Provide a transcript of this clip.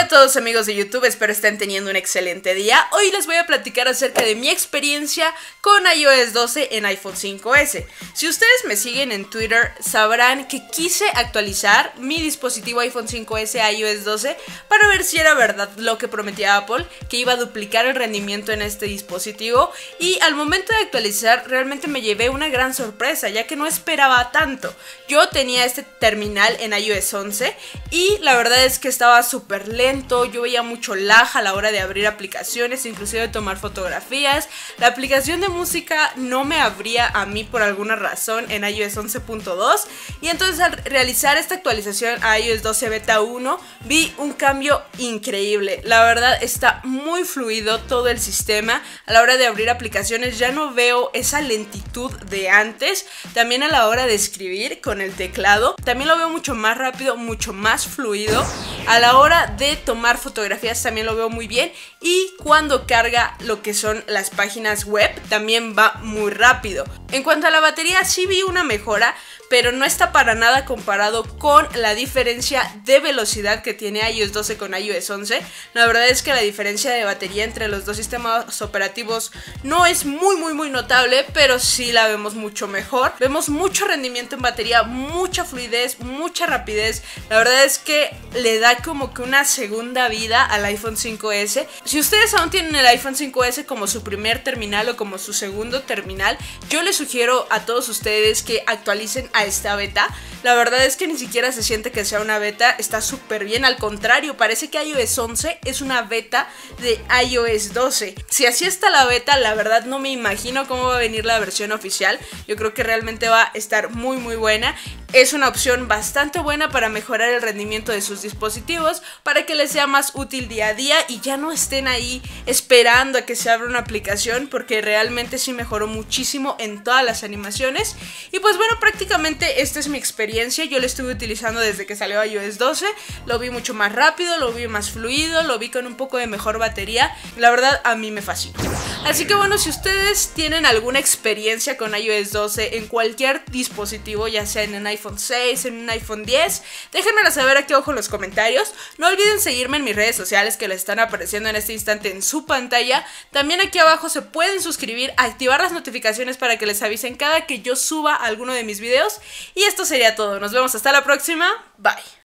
todos amigos de YouTube, espero estén teniendo un excelente día. Hoy les voy a platicar acerca de mi experiencia con iOS 12 en iPhone 5S. Si ustedes me siguen en Twitter, sabrán que quise actualizar mi dispositivo iPhone 5S a iOS 12 para ver si era verdad lo que prometía Apple, que iba a duplicar el rendimiento en este dispositivo. Y al momento de actualizar realmente me llevé una gran sorpresa, ya que no esperaba tanto. Yo tenía este terminal en iOS 11 y la verdad es que estaba súper lento, yo veía mucho lag a la hora de abrir aplicaciones, inclusive de tomar fotografías. La aplicación de música no me abría a mí por alguna razón en iOS 11.2 y entonces al realizar esta actualización a iOS 12 Beta 1 vi un cambio increíble. La verdad está muy fluido todo el sistema, a la hora de abrir aplicaciones ya no veo esa lentitud de antes, también a la hora de escribir con el teclado, también lo veo mucho más rápido, mucho más fluido. A la hora de tomar fotografías también lo veo muy bien y cuando carga lo que son las páginas web también va muy rápido. En cuanto a la batería sí vi una mejora, pero no está para nada comparado con la diferencia de velocidad que tiene iOS 12 con iOS 11. La verdad es que la diferencia de batería entre los dos sistemas operativos no es muy notable, pero sí la vemos mucho mejor. Vemos mucho rendimiento en batería, mucha fluidez, mucha rapidez. La verdad es que le da como que una segunda vida al iPhone 5S. Si ustedes aún tienen el iPhone 5S como su primer terminal o como su segundo terminal, yo les sugiero a todos ustedes que actualicen a esta beta. La verdad es que ni siquiera se siente que sea una beta, está súper bien, al contrario, parece que iOS 11 es una beta de iOS 12. Si así está la beta, la verdad no me imagino cómo va a venir la versión oficial. Yo creo que realmente va a estar muy buena. Es una opción bastante buena para mejorar el rendimiento de sus dispositivos, para que les sea más útil día a día y ya no estén ahí esperando a que se abra una aplicación, porque realmente sí mejoró muchísimo en todas las animaciones. Y pues bueno, prácticamente esta es mi experiencia. Yo lo estuve utilizando desde que salió iOS 12, lo vi mucho más rápido, lo vi más fluido, lo vi con un poco de mejor batería. La verdad a mí me fascinó. Así que bueno, si ustedes tienen alguna experiencia con iOS 12 en cualquier dispositivo, ya sea en un iPhone 6, en un iPhone 10, déjenmelo saber aquí abajo en los comentarios. No olviden seguirme en mis redes sociales que les están apareciendo en este instante en su pantalla. También aquí abajo se pueden suscribir, activar las notificaciones para que les avisen cada que yo suba alguno de mis videos. Y esto sería todo, nos vemos hasta la próxima, bye.